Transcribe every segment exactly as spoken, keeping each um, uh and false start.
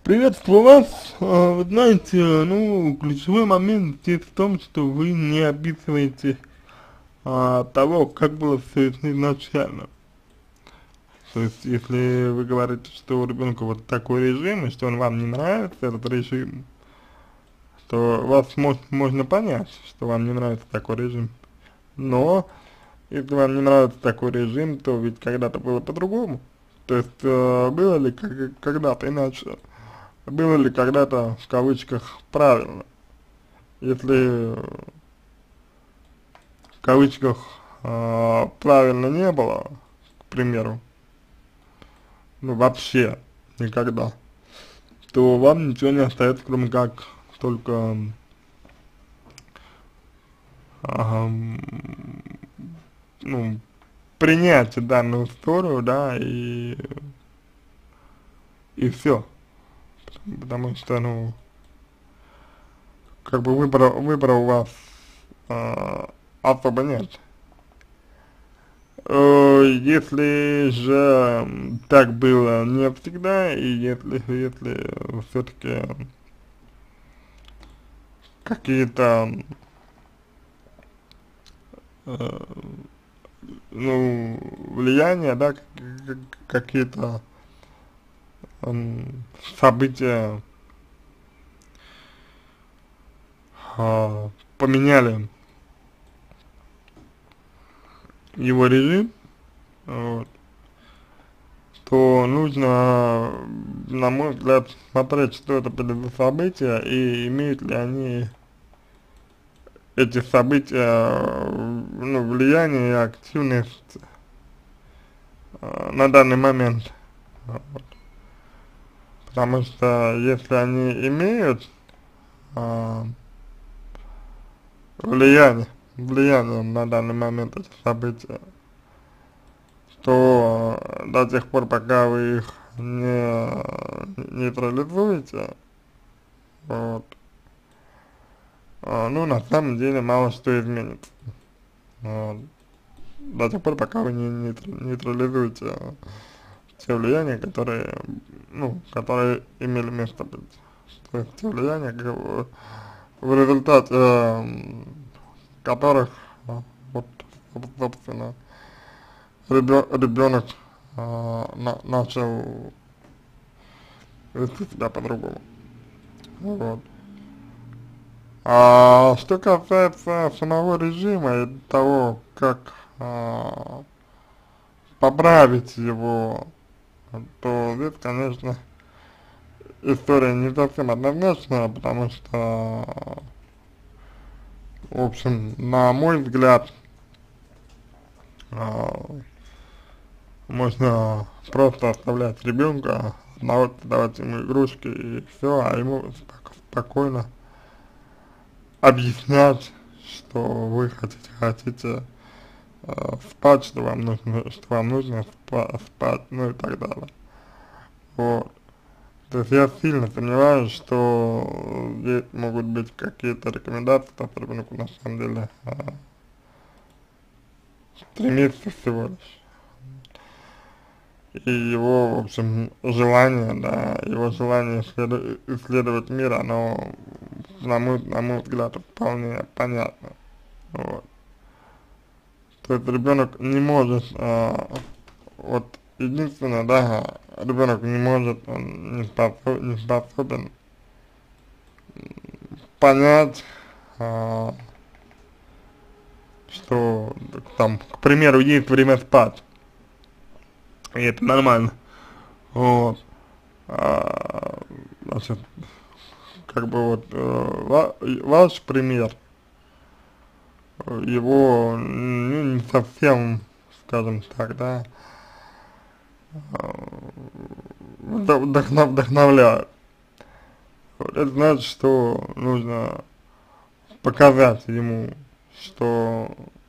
Приветствую вас. А, Вы знаете, ну, ключевой момент здесь в том, что вы не описываете а, того, как было все это изначально. То есть, если вы говорите, что у ребенка вот такой режим, и что он вам не нравится, этот режим, то вас мож, можно понять, что вам не нравится такой режим. Но, если вам не нравится такой режим, то ведь когда-то было по-другому. То есть, э, было ли как- когда-то иначе? Было ли когда-то, в кавычках, правильно? Если в кавычках э, правильно не было, к примеру, ну вообще никогда, то вам ничего не остается, кроме как только э, ну, принять данную историю, да, и, и все. Потому что, ну, как бы выбора, выбора у вас э, особо нет. Э, Если же м, так было не всегда, и если, если все-таки какие-то, э, ну, влияния, да, как- как- какие-то м, события а, поменяли его режим, вот, то нужно, на мой взгляд, смотреть, что это были за события и имеют ли они эти события, э, ну, влияние и активность э, на данный момент. Вот. Потому что если они имеют э, влияние, влияние на данный момент эти события, то э, до тех пор, пока вы их не нейтрализуете, вот, э, ну, на самом деле мало что изменится. Вот. До тех пор, пока вы не нейтр- нейтрализуете те влияния, которые, ну, которые имели место быть. То есть те влияния, как бы, в результате э, которых, а, вот, собственно, ребенок э, на, начал вести себя по-другому. Вот. А что касается самого режима и того, как а, поправить его, то здесь, конечно, история не совсем однозначная, потому что, в общем, на мой взгляд, а, можно просто оставлять ребенка, давать, давать ему игрушки и все, а ему спок- спокойно объяснять, что вы хотите, хотите э, спать, что вам нужно, что вам нужно спа спать, ну и так далее. Вот. То есть я сильно сомневаюсь, что здесь могут быть какие-то рекомендации, которые ребенку на самом деле э, три месяца всего лишь. И его, в общем, желание, да, его желание исследу- исследовать мир, оно, на мой, на мой взгляд, вполне понятно. Вот. То есть ребенок не может, а, вот единственное, да, ребенок не может, он не способен, не способен понять, а, что там, к примеру, есть время спать, и это нормально. Вот. А, значит, как бы вот э, ва ваш пример, э, его ну, не совсем, скажем так, да, вдох- вдохнов- вдохновляет. Вот это значит, что нужно показать ему, что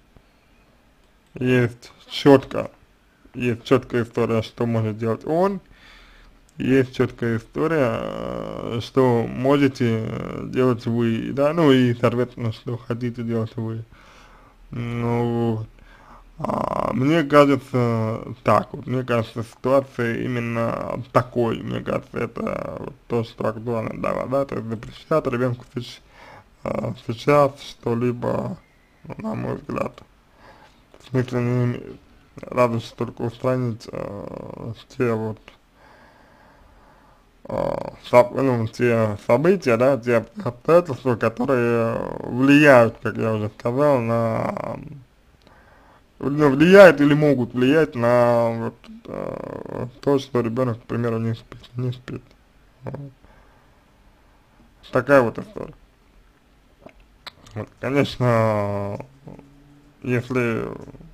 есть четко, есть четкая история, что может делать он, есть четкая история, э, что можете э, делать вы, да, ну и, соответственно, что хотите делать вы. Ну, вот. А, мне кажется, так вот, мне кажется, ситуация именно такой, мне кажется, это вот то, что актуально для да, то есть запрещать ребенку сейчас, а, сейчас что-либо, ну, на мой взгляд, в смысле не имеет, разве что только устранить а, те вот, а, соб, ну, те события, да, те обстоятельства, которые влияют, как я уже сказал, на ну, влияют или могут влиять на вот, э, то, что ребенок, к примеру, не спит, не спит. Вот. Такая вот история. Вот, конечно, если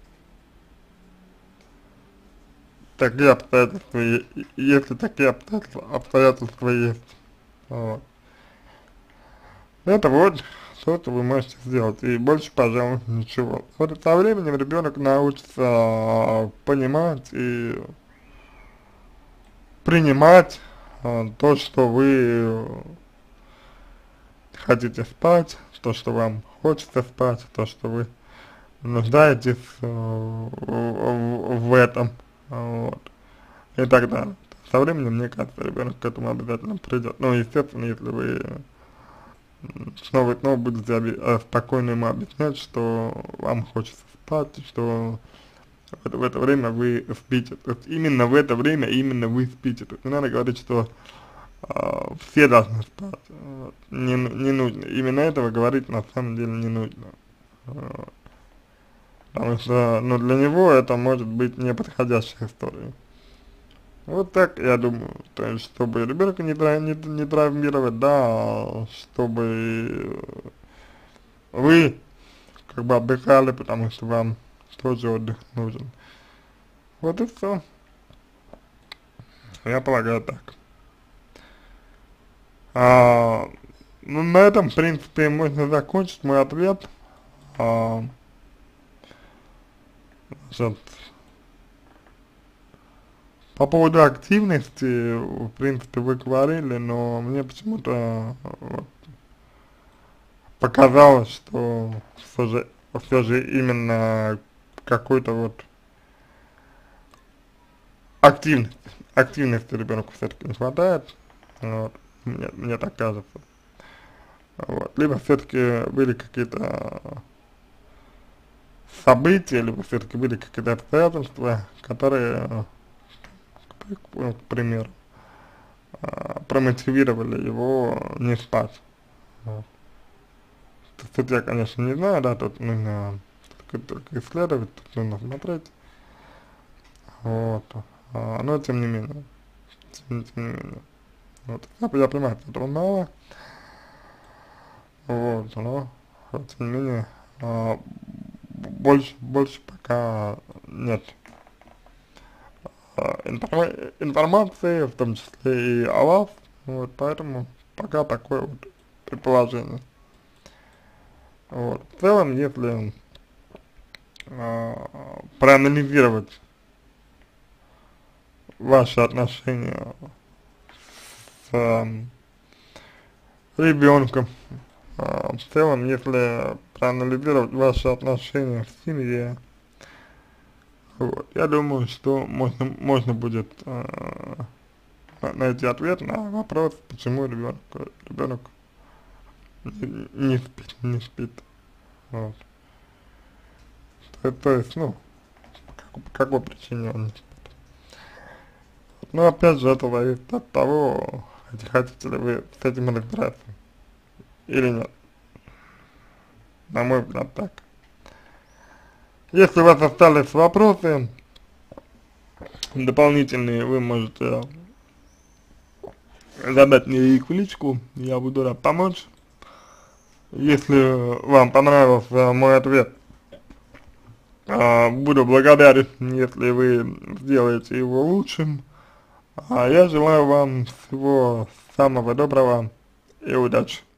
такие обстоятельства, е- если такие обстоятельства, обстоятельства есть, вот, это вот то, что вы можете сделать, и больше, пожалуй, ничего. Вот со временем ребенок научится понимать и принимать а, то, что вы хотите спать, то, что вам хочется спать, то, что вы нуждаетесь э, в, в этом, вот, и так далее. Со временем, мне кажется, ребенок к этому обязательно придет. Ну, естественно, если вы снова и снова будете оби э, спокойно ему объяснять, что вам хочется спать, что в это, в это время вы спите. То есть именно в это время именно вы спите. То есть не надо говорить, что а, все должны спать. Вот. Не, не нужно. Именно этого говорить на самом деле не нужно. Вот. Потому что, ну, для него это может быть неподходящей историей. Вот так, я думаю. То есть, чтобы ребенка не, тра не, не травмировать, да, а чтобы вы как бы отдыхали, потому что вам тоже отдых нужен. Вот и все. Я полагаю так. А, ну, на этом, в принципе, можно закончить мой ответ. А, значит, по поводу активности, в принципе, вы говорили, но мне почему-то вот, показалось, что все же, все же именно какой-то вот активность, активности ребенку все-таки не хватает, вот, мне, мне так кажется. Вот. Либо все-таки были какие-то события, либо все-таки были какие-то обстоятельства, которые, ну, к примеру, а, промотивировали его не спать. Вот. Тут я, конечно, не знаю, да, тут нужно только, только исследовать, тут нужно смотреть, вот, а, но тем не менее, тем, тем не менее, вот, я, я понимаю, что этого мало, вот, но, вот, тем не менее, а, больше, больше пока нет а, информа информации, в том числе и о вас, вот, поэтому пока такое вот предположение. Вот. В целом, если а, проанализировать ваши отношения с а, ребенком, а, в целом, если проанализировать ваши отношения в семье, вот, я думаю, что можно, можно будет а, найти ответ на вопрос, почему ребенок, ребенок не, не спит, не спит. Вот. То, то есть, ну, по какой причине он не спит. Но опять же, это зависит от того, хотите ли вы с этим разбираться или нет. На мой взгляд, так. Если у вас остались вопросы дополнительные, вы можете задать мне их в личку, я буду рад помочь. Если вам понравился мой ответ, а, буду благодарен, если вы сделаете его лучшим. А я желаю вам всего самого доброго и удачи.